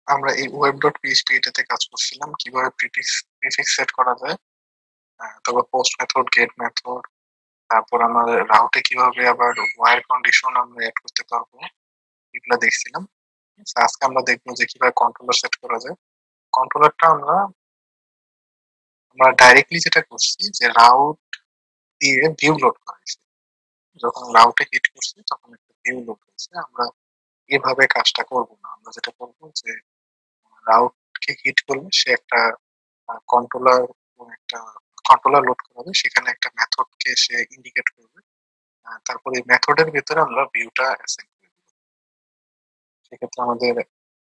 আমরা এই web.php এটাতে কাজ করছিলাম কিভাবে প্রিফিক্স সেট করা যায়, তারপর পোস্ট মেথড, গেট মেথড, তারপর আমাদের রাউটে কিভাবে আবার ওয়্যার কন্ডিশন আমরা এড করতে পারবো, এগুলো দেখছিলাম। আজকে আমরা দেখবো যে কিভাবে কন্ট্রোলার সেট করা যায়। কন্ট্রোলারটা আমরা আমরা ডাইরেক্টলি যেটা করছি যে রাউট দিয়ে ভিউ লোড করাইছি। যখন রাউটে হিট করছি তখন একটা ভিউ লোড হয়েছে। আমরা এভাবে কাজটা করব না। আমরা যেটা করব যে রাউটকে হিট করলে সে একটা কন্ট্রোলার একটা কন্ট্রোলার লোড করাবে, সেখানে একটা মেথডকে সে ইন্ডিকেট করবে। তারপরে এই মেথডের ভেতরে আমরা ভিউটা অ্যাসাইন করে দিব। সেক্ষেত্রে আমাদের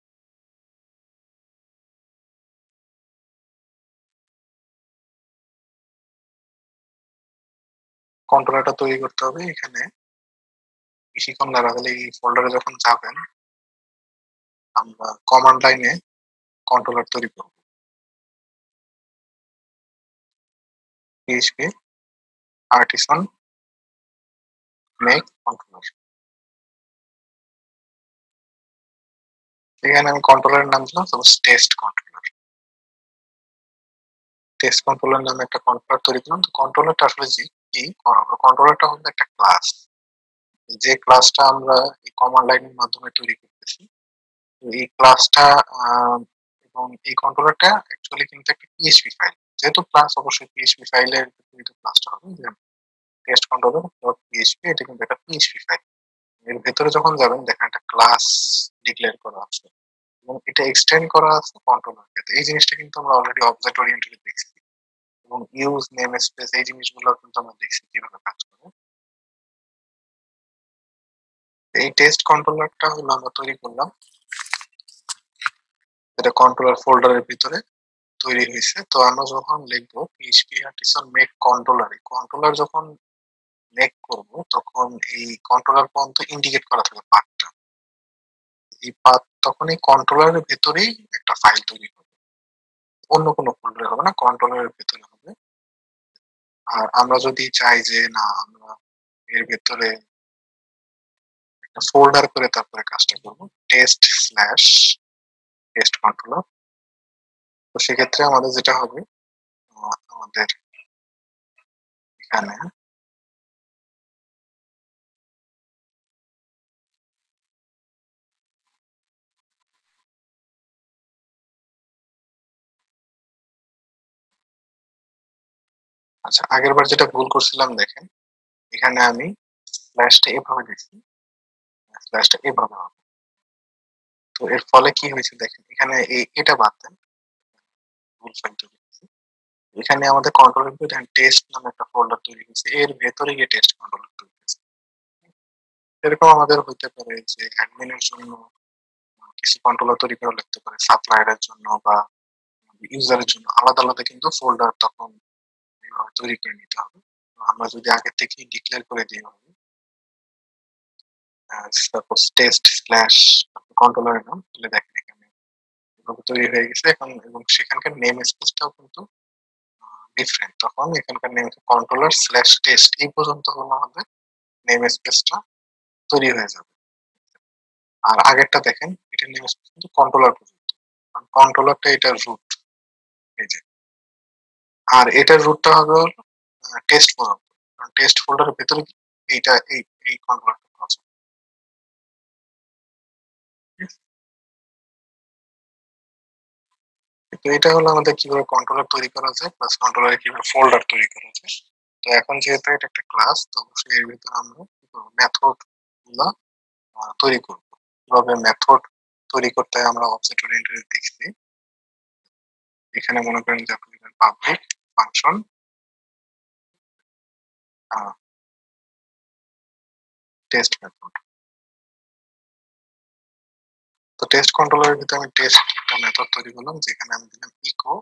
কন্ট্রোলারটা তৈরি করতে হবে। এখানে বেশিক্ষণ লাগা গেলে এই ফোল্ডারে যখন যাবেন আমরা কমান্ড লাইনে কন্ট্রোলার তৈরি করব। PHP artisan make controller. এখানে আমি কন্ট্রোলারের নাম দিলাম suppose test controller. Test controller নামে একটা কন্ট্রোলার তৈরি করলাম। তো কন্ট্রোলারটা আসলে কি, কন্ট্রোলারটা হলো একটা ক্লাস, যে ক্লাসটা আমরা এই কমান্ড লাইনের মাধ্যমে তৈরি করতেছি। তো এই ক্লাসটা এবং এই কন্ট্রোলারটা অ্যাকচুয়ালি কিন্তু একটা পিএইচপি ফাইল। যেহেতু ক্লাস অবশ্যই পিএইচপি ফাইলের কিন্তু ক্লাসটা হবে যে টেস্ট কন্ট্রোলার ডট পিএইচপি, এটা কিন্তু একটা পিএইচপি ফাইল। এর ভেতরে যখন যাবেন দেখেন একটা ক্লাস ডিক্লেয়ার করা আছে এবং এটা এক্সটেন্ড করা আছে কন্ট্রোলারকে। তো এই জিনিসটা কিন্তু আমরা অলরেডি অবজেক্ট ওরিয়েন্টেডে দেখছি এবং ইউজ নেম স্পেস এই জিনিসগুলো কিন্তু আমরা দেখছি কিভাবে কাজ করে। এই টেস্ট কন্ট্রোলারটা হলো আমরা তৈরি করলাম, এটা কন্ট্রোলার ফোল্ডারের ভিতরে তৈরি হয়েছে। তো আমরা যখন লিখবো পিএইচপি আর্টিসান মেক কন্ট্রোলার, এই কন্ট্রোলার যখন মেক করব তখন এই কন্ট্রোলার পর্যন্ত ইন্ডিকেট করা থাকে পাথটা। এই পাথ তখন এই কন্ট্রোলারের ভেতরেই একটা ফাইল তৈরি হবে, অন্য কোনো ফোল্ডারে হবে না, কন্ট্রোলারের ভেতরে হবে। আর আমরা যদি চাই যে না আমরা এর ভেতরে একটা ফোল্ডার করে তারপরে কাজটা করবো, টেস্ট স্ল্যাশ টেস্ট কন্ট্রোলার, তো সেক্ষেত্রে আমাদের যেটা হবে আমাদের এখানে আচ্ছা আগের বার যেটা ভুল করছিলাম দেখেন, এখানে আমি স্ল্যাশটা এভাবে দিচ্ছি, স্ল্যাশটা এভাবে হবে। তো এর ফলে কি হয়েছে দেখেন, এখানে এটা বাদ দেন, ভুল ফাইল তৈরি হয়েছে। এখানে আমাদের কন্ট্রোলের ভিতরে টেস্ট নামে একটা ফোল্ডার তৈরি হয়েছে, এর ভেতরে গিয়ে টেস্ট কন্ট্রোলার তৈরি হয়েছে। এরকম আমাদের হইতে পারে যে অ্যাডমিনের জন্য কিছু কন্ট্রোলার তৈরি করা লাগতে পারে, সাপ্লায়ারের জন্য বা ইউজারের জন্য আলাদা আলাদা কিন্তু ফোল্ডার তখন এইভাবে তৈরি করে নিতে হবে। তো আমরা যদি আগে থেকে ডিক্লেয়ার করে দিই হবে সাপোজ টেস্ট স্ল্যাশ কন্ট্রোলারের নাম, তাহলে দেখেন এখানে এভাবে তৈরি হয়ে গেছে এখন, এবং সেখানকার নেম স্পেসটাও কিন্তু ডিফারেন্ট। তখন এখানকার নেম কন্ট্রোলার স্ল্যাশ টেস্ট এই পর্যন্ত হলো আমাদের নেম স্পেসটা তৈরি হয়ে যাবে। আর আগেরটা দেখেন এটা নেম স্পেস কিন্তু কন্ট্রোলার পর্যন্ত, কারণ কন্ট্রোলারটা এটার রুট, এই যে। আর এটার রুটটা হবে হলো টেস্ট পর্যন্ত, কারণ টেস্ট ফোল্ডারের ভেতরে এইটা এই কন্ট্রোলারটা পাওয়া যাবে। তো এটা হলো আমাদের কিভাবে কন্ট্রোলার তৈরি করা যায় প্লাস কন্ট্রোলারে কিভাবে ফোল্ডার তৈরি করা যায়। তো এখন যেহেতু এটা একটা ক্লাস, তো অবশ্যই এর ভিতরে আমরা মেথড গুলা তৈরি করব। কিভাবে মেথড তৈরি করতে হয় আমরা অবজেক্ট ওরিয়েন্টেড দেখছি। এখানে মনে করেন যে আপনি পাবলিক ফাংশন টেস্ট মেথড। তো টেস্ট কন্ট্রোলারের ভিতরে আমি টেস্ট একটা মেথড তৈরি করলাম যেখানে আমি দিলাম ইকো।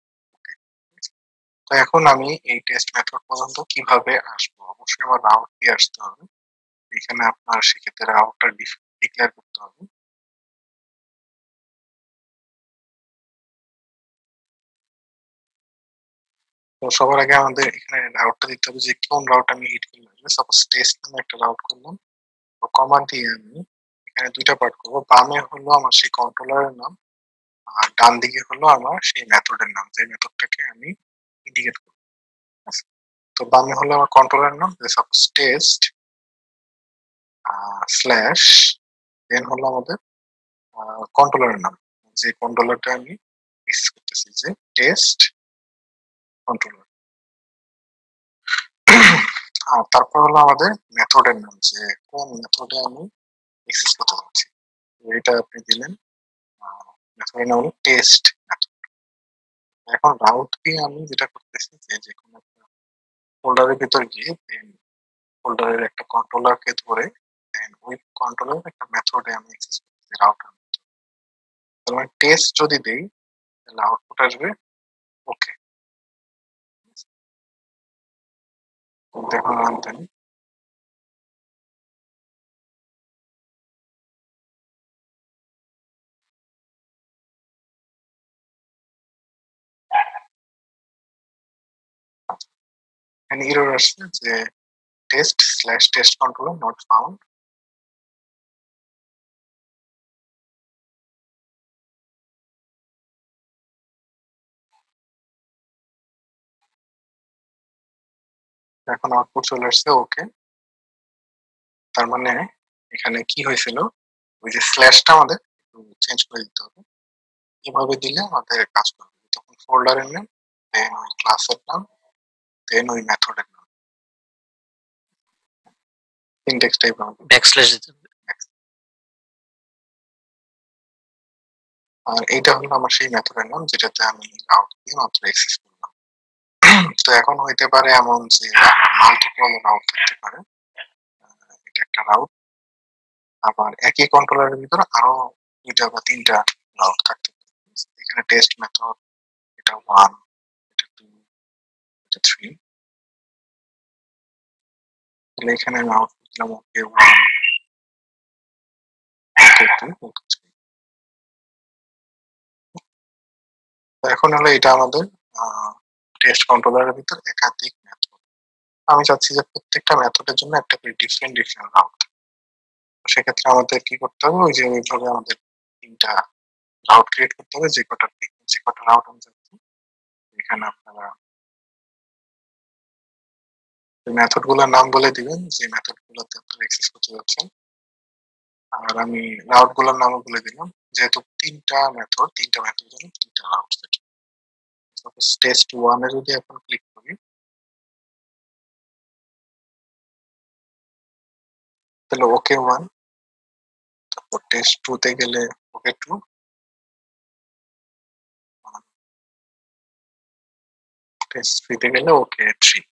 তো এখন আমি এই টেস্ট মেথড পর্যন্ত কিভাবে আসবো, অবশ্যই আমার রাউট দিয়ে আসতে হবে। এখানে আপনার সেক্ষেত্রে রাউটটা ডিক্লেয়ার করতে হবে। তো সবার আগে আমাদের এখানে রাউটটা দিতে হবে যে কোন রাউট আমি হিট করলাম। সাপোজ টেস্ট নামে একটা রাউট করলাম, তো কমান্ড দিয়ে আমি এখানে দুইটা পার্ট করবো। বামে হলো আমার সেই কন্ট্রোলারের নাম, আর ডান দিকে হলো আমার সেই মেথডের নাম, যে মেথডটাকে আমি ইন্ডিকেট করব। তো বামে হলো আমার কন্ট্রোলার নাম, সাপোজ টেস্ট স্ল্যাশ, দেন হলো আমাদের কন্ট্রোলারের নাম, যে কন্ট্রোলারটা আমি অ্যাক্সেস করতেছি, যে টেস্ট কন্ট্রোলার। আর তারপর হলো আমাদের মেথডের নাম, যে কোন মেথডে আমি অ্যাক্সেস করতে যাচ্ছি। এটা আপনি দিলেন, মেথডের নাম হলো টেস্ট মেথড। এখন রাউট দিয়ে আমি যেটা করতেছি, যে যে কোনো একটা ফোল্ডারের ভিতর গিয়ে দেন ফোল্ডারের একটা কন্ট্রোলারকে ধরে দেন ওই কন্ট্রোলার একটা মেথডে আমি অ্যাক্সেস করতেছি রাউটার। তার মানে টেস্ট যদি দেই তাহলে আউটপুট আসবে ওকে। দেখুন রান, এখানে এরর আসছে যে test slash test controller not found. এখন আউটপুট চলে আসছে ওকে। তার মানে এখানে কি হয়েছিল, ওই যে স্ল্যাশটা আমাদের একটু চেঞ্জ করে দিতে হবে। এভাবে দিলে আমাদের কাজ করবে, তখন ফোল্ডারের নেম, দেন ওই ক্লাসের নাম, দেন ওই মেথডের নাম, ইনডেক্স টাইপ আমাদের ব্যাকস্ল্যাশ দিতে হবে। আর এইটা হলো আমার সেই মেথডের নাম যেটাতে আমি আউট দিয়ে মাত্র অ্যাক্সেস করলাম। তো এখন হইতে পারে এমন যে আমার মাল্টিপল রাউট থাকতে পারে, এটা একটা রাউট, আবার একই কন্ট্রোলারের ভিতরে আরো 2টা বা 3টা রাউট থাকতে পারে। এখানে টেস্ট মেথড, এটা 1, এটা 2, এটা 3, তাহলে এখানে আমি আউটপুট দিলাম ওকে 1, ওকে 2, ওকে 3। তো এখন হলো এটা আমাদের টেস্ট কন্ট্রোলারের ভিতর একাধিক মেথড। আমি চাচ্ছি যে প্রত্যেকটা মেথডের জন্য একটা করে ডিফারেন্ট ডিফারেন্ট রাউট। সেক্ষেত্রে আমাদের কি করতে হবে, ওই যে ওইভাবে আমাদের 3টা রাউট ক্রিয়েট করতে হবে, যে কটা রাউট আমি চাচ্ছি। এখানে আপনারা মেথড গুলোর নাম বলে দিবেন, যে মেথড গুলোতে আপনারা অ্যাক্সেস করতে যাচ্ছেন। আর আমি রাউট গুলোর নামও বলে দিলাম, যেহেতু 3টা মেথড জন্য 3টা রাউট সেট। সাপোজ টেস্ট 1 এ যদি এখন ক্লিক করি তাহলে ওকে 1, তারপর টেস্ট 2 তে গেলে ওকে 2, টেস্ট 3 তে গেলে ওকে 3।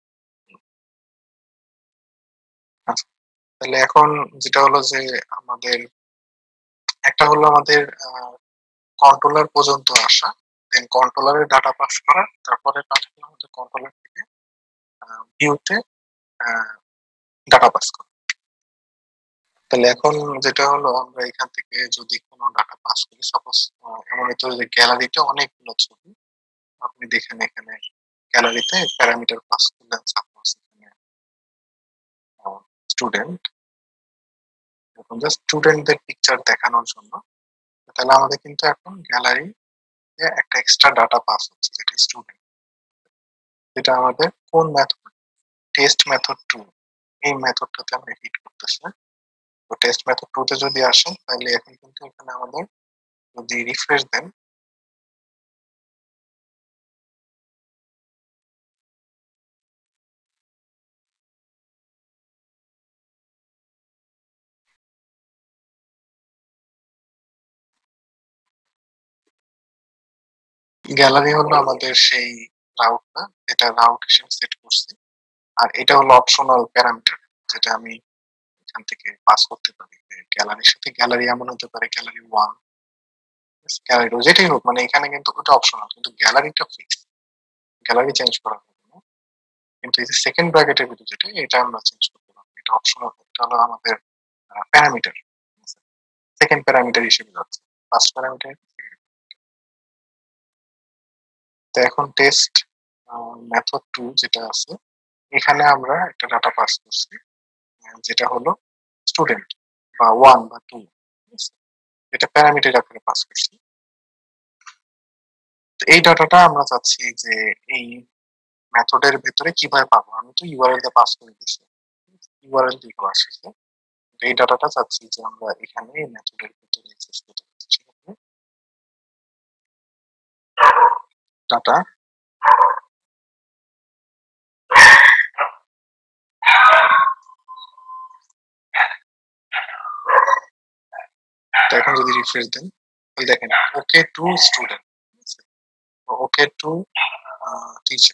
আচ্ছা, তাহলে এখন যেটা হলো যে আমাদের একটা হলো আমাদের কন্ট্রোলার পর্যন্ত আসা, দেন কন্ট্রোলারের ডাটা পাস করা, তারপরে কাজ হলো আমাদের কন্ট্রোলার থেকে ভিউতে ডাটা পাস করা। তাহলে এখন যেটা হলো আমরা এখান থেকে যদি কোনো ডাটা পাস করি, সাপোজ এমন হতো যে গ্যালারিতে অনেকগুলো ছবি, আপনি দেখেন এখানে গ্যালারিতে প্যারামিটার পাস করলেন, সাপোজ এখানে স্টুডেন্ট, এখন জাস্ট স্টুডেন্টদের পিকচার দেখানোর জন্য। তাহলে আমাদের কিন্তু এখন গ্যালারি একটা এক্সট্রা ডাটা পাস হচ্ছে, যেটা স্টুডেন্ট, যেটা আমাদের কোন মেথড, টেস্ট মেথড 2, এই মেথডটাতে আমরা হিট করতেছি। তো টেস্ট মেথড 2 তে যদি আসেন তাহলে এখন কিন্তু এখানে আমাদের যদি রিফ্রেশ দেন, গ্যালারি হলো আমাদের সেই রাউটটা, যেটা রাউট হিসেবে সেট করছি। আর এটা হলো অপশনাল প্যারামিটার, যেটা আমি এখান থেকে পাস করতে পারি। গ্যালারির সাথে গ্যালারি এমন হতে পারে গ্যালারি 1, গ্যালারি 2, যেটাই হোক, মানে এখানে কিন্তু ওটা অপশনাল, কিন্তু গ্যালারিটা ফিক্স, গ্যালারি চেঞ্জ করা যাবে না। কিন্তু এই যে সেকেন্ড ব্র্যাকেটের ভিতরে যেটা, এটা আমরা চেঞ্জ করতে পারবো, এটা অপশনাল, এটা হলো আমাদের প্যারামিটার, সেকেন্ড প্যারামিটার হিসেবে যাচ্ছে, ফার্স্ট প্যারামিটার। তো এখন টেস্ট মেথড 2 যেটা আছে, এখানে আমরা একটা ডাটা পাস করছি, যেটা হলো স্টুডেন্ট বা 1 বা 2, এটা প্যারামিটার আকারে পাস করছি। এই ডাটাটা আমরা চাচ্ছি যে এই মেথডের ভেতরে কিভাবে পাবো, আমি তো ইউআরএল টা পাস করে দিচ্ছি, ইউআরএল দিয়ে আসছে, এই ডাটাটা চাচ্ছি যে আমরা এখানে এই মেথডের ভিতরে অ্যাক্সেস করতে পারছি ডাটা। তো এখন যদি রিফ্রেশ দেন এই দেখেন okay to student, okay to teacher,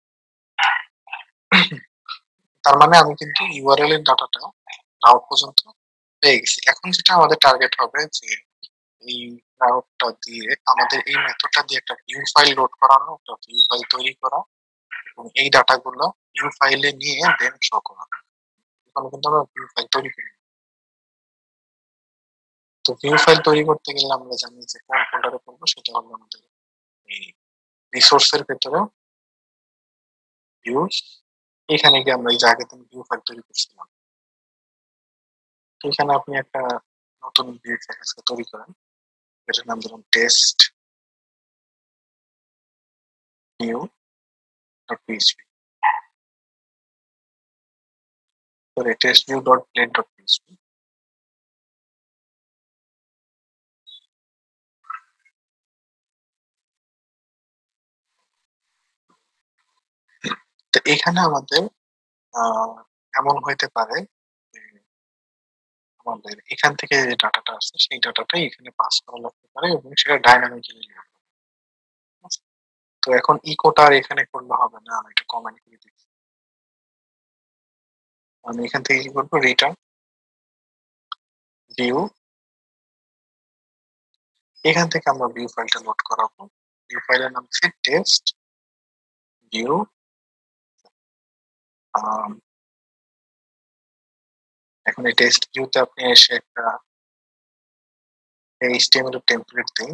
তার মানে আমি কিন্তু ইউআরএল এর ডাটাটা নাও পর্যন্ত পেয়ে গেছি। এখন যেটা আমাদের টার্গেট হবে যে এই রাউটটা দিয়ে আমাদের এই মেথডটা দিয়ে একটা ভিউ ফাইল লোড করানো, একটা ভিউ ফাইল তৈরি করা এবং এই ডাটাগুলো ভিউ ফাইলে নিয়ে দেন শো করা। এখানে কিন্তু আমরা ভিউ ফাইল তৈরি করি। তো ভিউ ফাইল তৈরি করতে গেলে আমরা জানি যে কোন ফোল্ডারে করবো, সেটা হলো আমাদের এই রিসোর্সের ভেতরে ভিউস, এখানে গিয়ে আমরা এই যে আগে থেকে ভিউ ফাইল তৈরি করছিলাম, তো এখানে আপনি একটা নতুন ভিউ ফাইল তৈরি করেন, এটার নাম দিলাম test view dot PHP, sorry test view dot blade dot PHP. তো এখানে আমাদের আহ, এমন হইতে পারে যে আমাদের এখান থেকে যে ডাটাটা আসছে সেই ডাটাটাই এখানে পাস করা লাগতে পারে এবং সেটা ডাইনামিক্যালি। তো এখন ইকোটা আর এখানে করলে হবে না, আমি একটা কমেন্ট করে দিচ্ছি। আমি এখান থেকে কি করবো, রিটার্ন ভিউ, এখান থেকে আমরা ভিউ ফাইলটা লোড করাবো। ভিউ ফাইলের নাম হচ্ছে টেস্ট ভিউ। এখন এই টেস্ট ভিউতে আপনি এসে একটা এইচটিএমএল টেমপ্লেট দিন।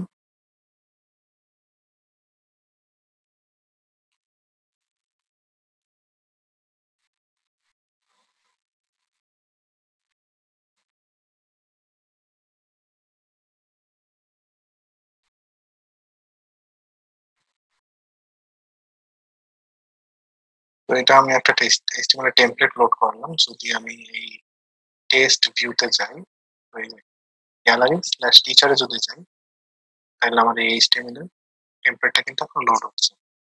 তো এটা আমি একটা টেস্ট এইচটিএমএল টেমপ্লেট লোড করলাম। যদি আমি এই টেস্ট ভিউতে যাই, ওই গ্যালারি স্ল্যাশ টিচারে যদি যাই, তাহলে আমার এই এইচটিএমএল এর টেমপ্লেটটা কিন্তু এখন লোড হচ্ছে।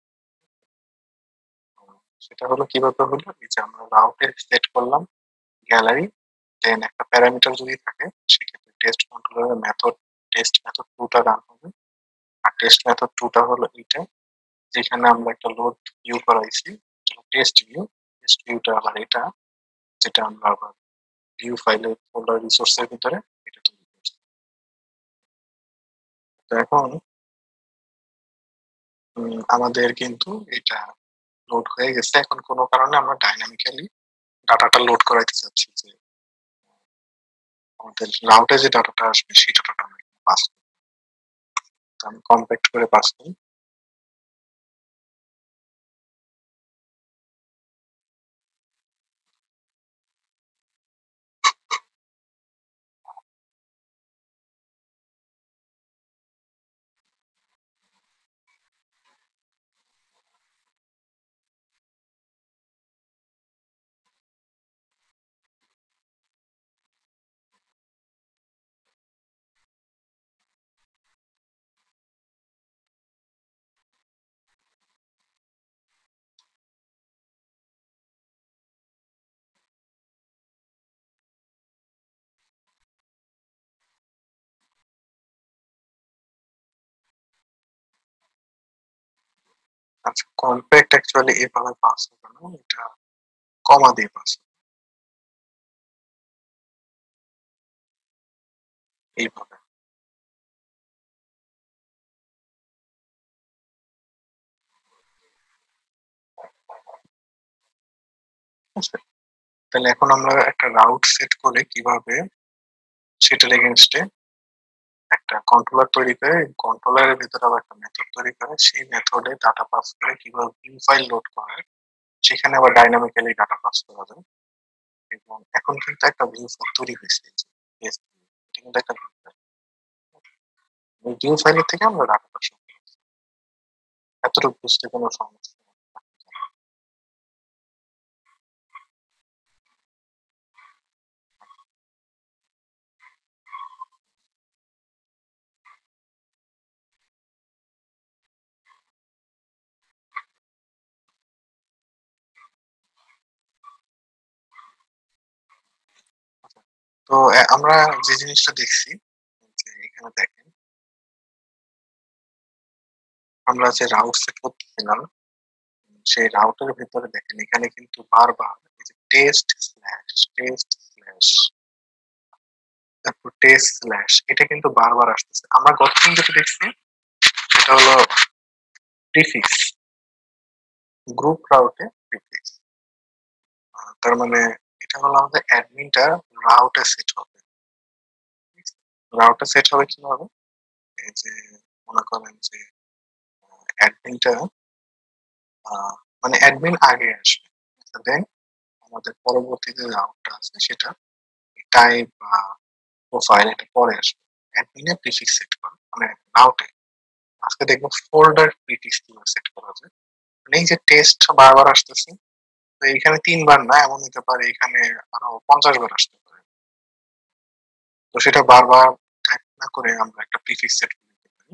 তো সেটা হলো কিভাবে হলো, এই যে আমরা রাউটে সেট করলাম গ্যালারি, দেন একটা প্যারামিটার যদি থাকে সেক্ষেত্রে টেস্ট কন্ট্রোলারের মেথড টেস্ট মেথড টুটা রান হবে। আর টেস্ট মেথড টুটা হলো এইটা, যেখানে আমরা একটা লোড ভিউ করাইছি টেস্ট ভিউটা আবার এটা, যেটা আমরা আবার ভিউ ফাইলে ফোল্ডার রিসোর্সের ভিতরে এটা তৈরি করছি। তো এখন আমাদের কিন্তু এটা লোড হয়ে গেছে। এখন কোনো কারণে আমরা ডাইনামিক্যালি ডাটাটা লোড করাইতে চাচ্ছি যে আমাদের রাউটে যে ডাটাটা আসবে সেই ডাটাটা আমরা পাস করব। তো আমি কম্প্যাক্ট করে পাস করি। আচ্ছা, কম্প্যাক্ট অ্যাকচুয়ালি এভাবে পাস হবে না, এটা কমা দিয়ে পাস হবে এইভাবে। ঠিক আছে? তাহলে এখন আমরা একটা রাউট সেট করে কিভাবে সেটার এগেনস্টে একটা কন্ট্রোলার তৈরি করে, কন্ট্রোলারের ভিতরে আবার একটা মেথড তৈরি করে, সেই মেথডে ডাটা পাস করে কিভাবে ভিউ ফাইল লোড করা হয়, সেখানে আবার ডাইনামিক্যালি ডাটা পাস করা যায়। এবং এখন কিন্তু একটা ভিউ ফাইল তৈরি হয়েছে, এই যে yes, এটা কিন্তু একটা ভিউ ফাইল। ওই ভিউ ফাইলের থেকে আমরা ডাটাটা শুরু করি। এতটুকু বুঝতে কোনো সমস্যা নেই। আচ্ছা। তো আমরা যে জিনিসটা দেখছি যে এখানে দেখেন, আমরা যে রাউট সেট করতেছিলাম, সেই রাউটের ভেতরে দেখেন এখানে কিন্তু বারবার এই যে টেস্ট তারপর টেস্ট স্ল্যাশ এটা কিন্তু বারবার আসতেছে। আমরা গতদিন যেটা দেখছি সেটা হলো প্রিফিক্স, গ্রুপ রাউটে প্রিফিক্স। তার মানে এটা হলো আমাদের অ্যাডমিনটা রাউটে সেট হবে। রাউটে সেট হবে কিভাবে? এই যে মনে করেন যে অ্যাডমিনটা মানে অ্যাডমিন আগে আসবে। দেন আমাদের পরবর্তী যে রাউটটা আছে সেটা টাইপ বা প্রোফাইল এটা পরে আসবে। অ্যাডমিনে প্রিফিক্স সেট করা মানে রাউটে। আজকে দেখবো ফোল্ডার প্রিফিক্স কিভাবে সেট করা যায়। মানে এই যে টেস্ট বারবার আসতেছে, তো এইখানে ৩ বার না, এমন হতে পারে এখানে আরো ৫০ বার আসতে পারে। তো সেটা বারবার টাইপ না করে আমরা একটা প্রিফিক্স সেট করে দিতে পারি।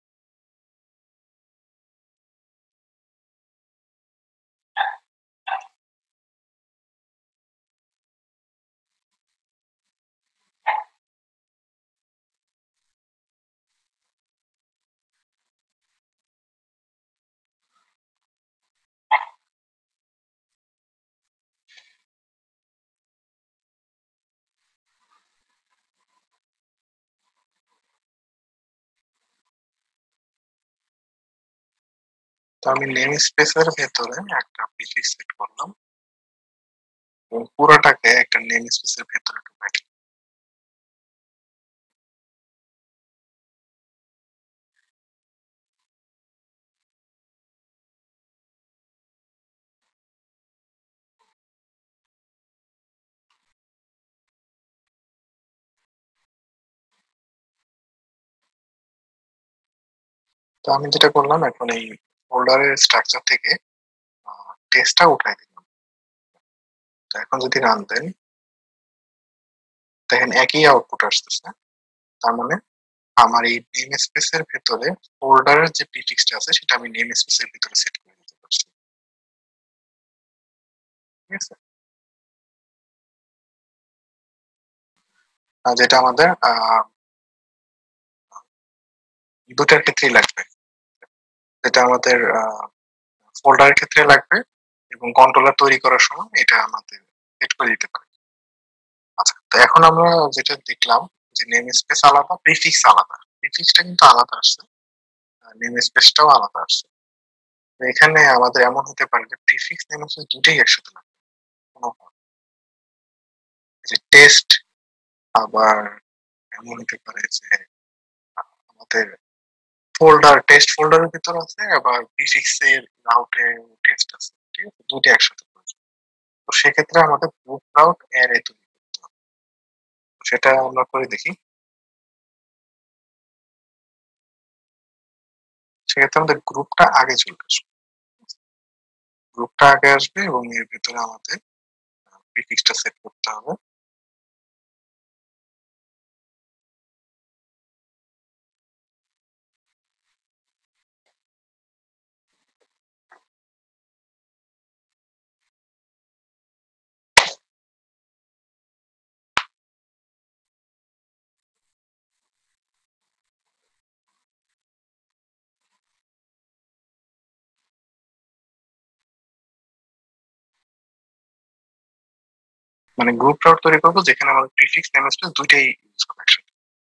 তো আমি নেম স্পেসের ভেতরে একটা প্রিফিক্স সেট করলাম এবং পুরোটাকে একটা নেম স্পেসের ভেতরে ঢুকাই দিলাম। তো আমি যেটা করলাম এখন এই ফোল্ডারের স্ট্রাকচার থেকে টেক্সটটা উঠাই দিলাম। তো এখন যদি রান দেন, দেখেন একই আউটপুট আসতেছে। তার মানে আমার এই নেম স্পেসের ভেতরে ফোল্ডারের যে প্রিফিক্সটা আছে সেটা আমি নেম স্পেসের ভিতরে সেট করে দিতে পারছি। ঠিক আছে? যেটা আমাদের দুটার ক্ষেত্রেই লাগবে। যেটা আমাদের ফোল্ডারের ক্ষেত্রে লাগবে এবং কন্ট্রোলার তৈরি করার সময় এটা আমাদের সেট করে দিতে পারি। আচ্ছা, তো এখন আমরা যেটা দেখলাম যে নেম স্পেস আলাদা, প্রিফিক্স আলাদা। প্রিফিক্সটা কিন্তু আলাদা আসছে, নেম স্পেসটাও আলাদা আসছে। তো এখানে আমাদের এমন হতে পারে যে প্রিফিক্স নেম স্পেস দুটোই একসাথে লাগবে। কোনো যে টেস্ট আবার এমন হতে পারে যে আমাদের টেস্ট ফোল্ডারের ভিতর আছে আবার প্রিফিক্স এর রাউটে টেস্ট আছে। ঠিক আছে? দুটো একসাথে প্রয়োজন। তো সেক্ষেত্রে আমাদের গ্রুপ রাউট অ্যারে তৈরি করতে হবে। সেটা আমরা করে দেখি। সেক্ষেত্রে আমাদের গ্রুপটা আগে চলে আসবে। গ্রুপটা আগে আসবে এবং এর ভেতরে আমাদের প্রিফিক্সটা সেট করতে হবে। মানে গ্রুপ রাউট তৈরি করব যেখানে আমাদের প্রিফিক্স নেম স্পেস দুইটাই ইউজ হবে একসাথে।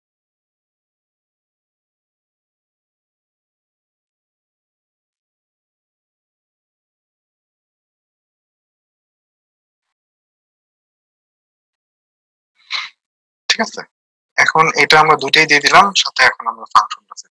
ঠিক আছে? এখন এটা আমরা দুইটাই দিয়ে দিলাম, সাথে এখন আমরা ফাংশনটা সেট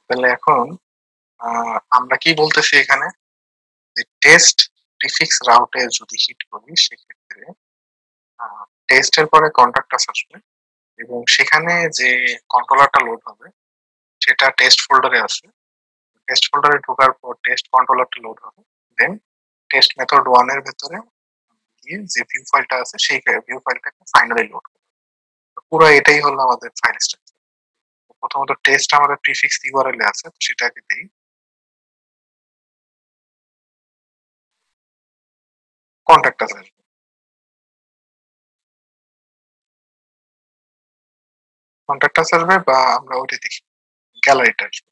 তাহলে এখন আমরা কি বলতেছি এখানে, যে টেস্ট প্রিফিক্স রাউটে যদি হিট করি সেক্ষেত্রে টেস্টের পরে কন্ট্রাক্টাস আসবে এবং সেখানে যে কন্ট্রোলারটা লোড হবে সেটা টেস্ট ফোল্ডারে আছে। টেস্ট ফোল্ডারে ঢোকার পর টেস্ট কন্ট্রোলারটা লোড হবে, দেন টেস্ট মেথড 1 এর ভেতরে গিয়ে যে ভিউ ফাইলটা আছে সেই ভিউ ফাইলটাকে ফাইনালি লোড করবে। পুরো এটাই হলো আমাদের ফাইল স্ট্রাকচার। প্রথমত টেস্ট আমাদের প্রিফিক্স ইউআরএল এ আছে, তো সেটাকে দেই। কন্ট্যাক্টাস আসবে, কন্ট্যাক্টাস আসবে বা আমরা ওইটা দেখি গ্যালারিটা আসবে।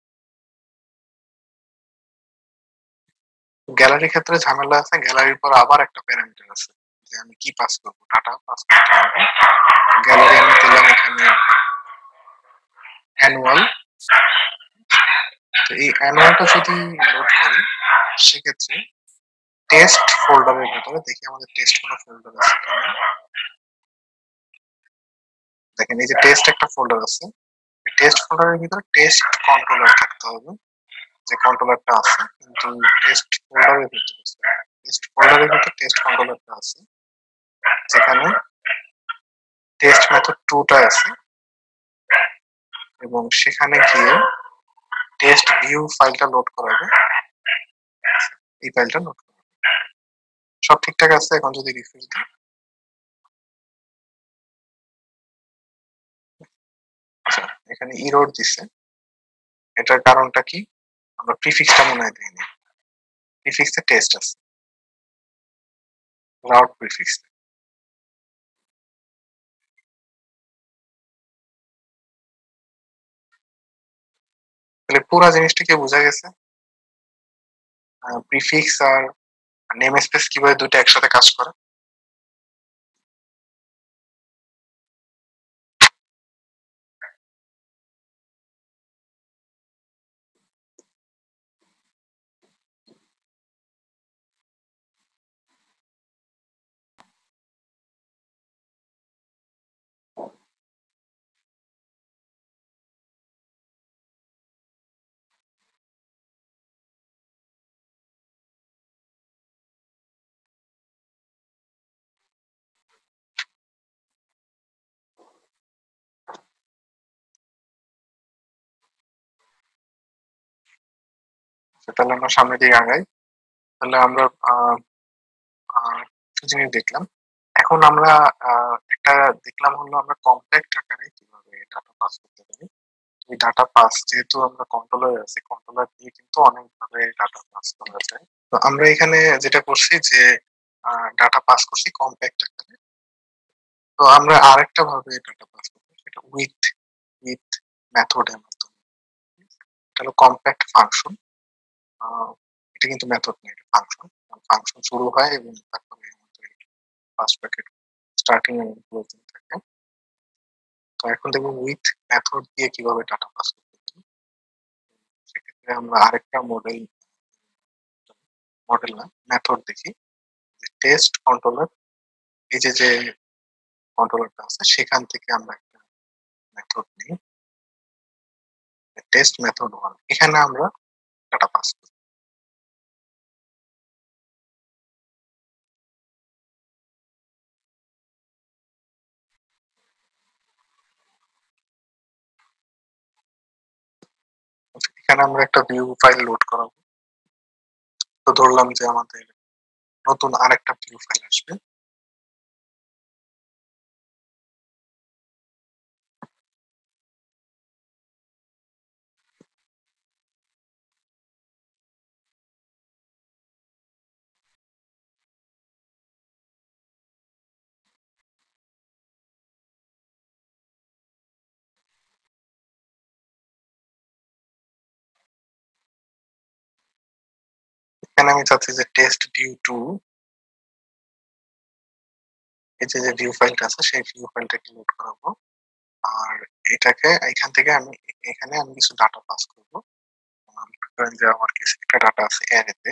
গ্যালারির ক্ষেত্রে ঝামেলা আছে, গ্যালারির পর আবার একটা প্যারামিটার আছে যে আমি কি পাস করব, ডাটা পাস করতে হবে। গ্যালারি আমি দিলাম এখানে অ্যানুয়াল। তো এই অ্যানুয়ালটা যদি লোড করি সেক্ষেত্রে টেস্ট ফোল্ডারের ভেতরে দেখি আমাদের টেস্ট কোনো ফোল্ডার আছে কিনা। দেখেন এই যে টেস্ট একটা ফোল্ডার আছে, টেস্ট ফোল্ডারের ভিতরে টেস্ট কন্ট্রোলার থাকতে হবে, যে কন্ট্রোলারটা আছে, কিন্তু টেস্ট ফোল্ডারের ভিতরে টেস্ট ফোল্ডারের ভিতরে টেস্ট কন্ট্রোলারটা আছে যেখানে টেস্ট মেথড 2টা আছে এবং সেখানে গিয়ে টেস্ট ভিউ ফাইলটা লোড করাবে, এই ফাইলটা লোড করাবে। সব ঠিকঠাক আছে। এখন যদি রিফ্রেশ দিই, আচ্ছা এখানে ইরর দিছে, এটার কারণটা কি? আমরা প্রিফিক্সটা মনে হয় দিইনি, প্রিফিক্সে টেস্ট আছে, রাউট প্রিফিক্স। তাহলে পুরো জিনিসটা কি বোঝা গেছে? প্রিফিক্স আর নেম স্পেস কিভাবে দুটো একসাথে কাজ করে। তাহলে আমরা সামনের দিকে আগাই। তাহলে আমরা কিছু জিনিস দেখলাম। এখন আমরা একটা দেখলাম হলো আমরা কম্প্যাক্ট আকারে কিভাবে ডাটা পাস করতে পারি। এই ডাটা পাস যেহেতু আমরা কন্ট্রোলার আছে, কন্ট্রোলার দিয়ে কিন্তু অনেকভাবে ডাটা পাস করা যায়। তো আমরা এখানে যেটা করছি যে ডাটা পাস করছি কম্প্যাক্ট আকারে। তো আমরা আরেকটা ভাবে ডাটা পাস করবো, সেটা উইথ উইথ মেথডের মাধ্যমে। এটা হলো কম্প্যাক্ট ফাংশন। এটা কিন্তু মেথড না, এটা ফাংশন। ফাংশন শুরু হয় এবং তারপরে আমাদের ফার্স্ট ব্র্যাকেট স্টার্টিং এবং ক্লোজিং থাকে। তো এখন দেখবো উইথ মেথড দিয়ে কিভাবে ডাটা পাস করতে পারি। সেক্ষেত্রে আমরা আরেকটা মডেল না মেথড দেখি, টেস্ট কন্ট্রোলার। এই যে যে কন্ট্রোলারটা আছে সেখান থেকে আমরা একটা মেথড নিই, টেস্ট মেথড 1। এখানে আমরা ডাটা পাস করি। এখানে আমরা একটা ভিউ ফাইল লোড করাবো। তো ধরলাম যে আমাদের নতুন আরেকটা ভিউ ফাইল আসবে। এখানে আমি চাচ্ছি যে টেস্ট ভিউ 2, এই যে যে ভিউ ফাইলটা আছে সেই ভিউ ফাইলটাকে লোড করাবো। আর এটাকে এখান থেকে আমি এখানে আমি কিছু ডাটা পাস করবো। ধরেন যে আমার কিছু একটা ডাটা আছে অ্যারেতে,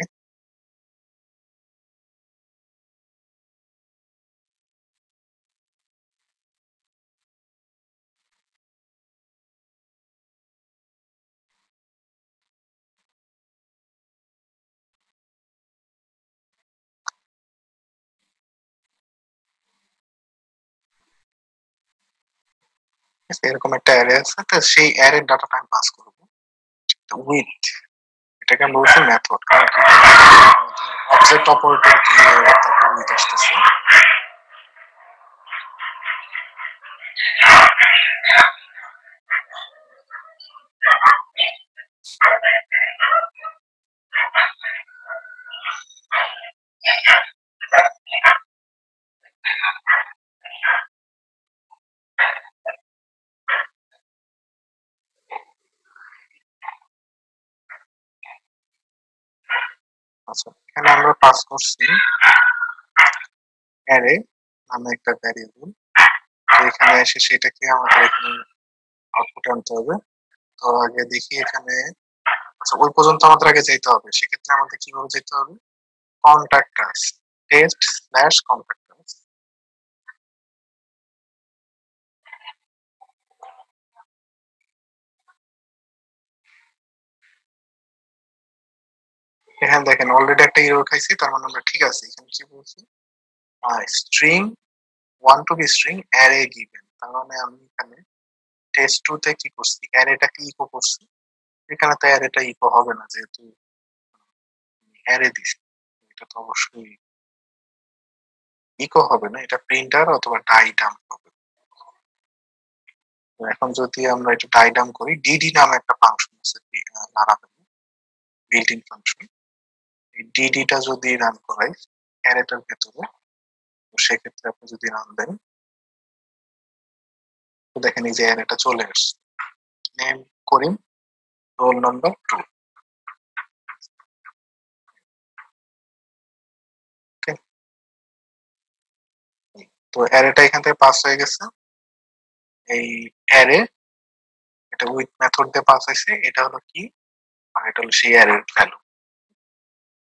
এরকম একটা অ্যারে আছে, তো সেই অ্যারের ডাটাটা আমি পাস করব উইথ, এটাকে আমরা বলছি মেথড। কারণ কি অবজেক্ট অপারেটর দিয়ে তারপর উইথ আসতেছে। আচ্ছা, এখানে আমরা পাস করছি অ্যারে নামে একটা ভ্যারিয়েবল। তো এখানে এসে সেটাকে আমাদের এখানে আউটপুট আনতে হবে। তো আগে দেখি এখানে, আচ্ছা ওই পর্যন্ত আমাদের আগে যেতে হবে। সেক্ষেত্রে আমাদের কিভাবে যেতে হবে? Contact us, test slash contact us. এখানে দেখেন অলরেডি একটা এরর খাইছি, তার মানে আমরা ঠিক আছে। এখানে কি বলছি? String one to be string array given, তার মানে আমি এখানে টেস্ট টু তে কি করছি? অ্যারেটাকে ইকো করছি। এখানে তো অ্যারেটা ইকো হবে না, যেহেতু অ্যারে দিছি। এটা তো অবশ্যই ইকো হবে না, এটা প্রিন্টার অথবা ডাইডাম হবে। তো এখন যদি আমরা এটা ডাইডাম করি, ডিডি নামে একটা ফাংশন আছে লারাভেলে, বিল্ট ইন ফাংশন। এই ডিডিটা যদি রান করাই অ্যারেটার ভেতরে, তো সেক্ষেত্রে আপনি যদি রান দেন, তো দেখেন এই যে অ্যারেটা চলে আসছে। Name Karim, roll number 2। Okay, তো অ্যারেটা এখান থেকে পাস হয়ে গেছে। এই অ্যারে, এটা উইথ মেথড দিয়ে পাস হয়েছে। এটা হলো কি? আর এটা হলো সেই অ্যারের ভ্যালু।